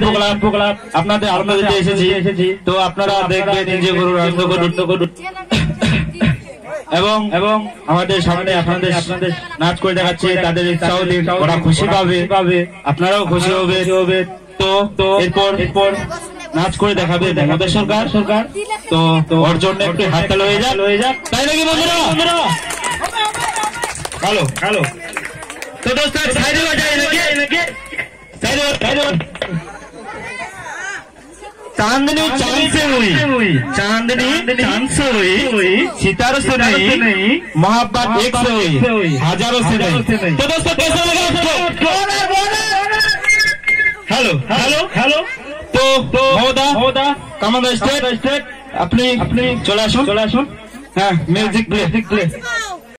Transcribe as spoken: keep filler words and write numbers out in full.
আপনাদের আপনাদের এসেছি তো আপনারা দেখবেন যে গরুর আনন্দ করুন এবং এবং আমাদের সামনে আপনাদের আপনাদের নাচ করে দেখাচ্ছে তাদের ইচ্ছাও দিন ওরা খুশি পাবে পাবে আপনারাও খুশি হবে হবে তো তো এরপর এরপর নাচ করে দেখাবে আমাদের সরকার সরকার তো তো ওর জন্য একটু হাততালি হয়ে যাক হয়ে যাক তাই নাকি বন্ধুরা বন্ধুরা হ্যালো হ্যালো तो दोस्तों साइड में जाइए लगे लगे साइड में साइड में चांदनी चांद से हुई चांदनी चांद से हुई सितारों से नहीं मोहब्बत एक से हुई हजारों से नहीं तो दोस्तों कैसा लगा आपको हेलो हेलो हेलो तो तो महोदय महोदय कमांडर स्टेट स्टेट अपनी अपनी चला सुन चला सुन हाँ म्यूजिक प्ले म्यूजिक प्ले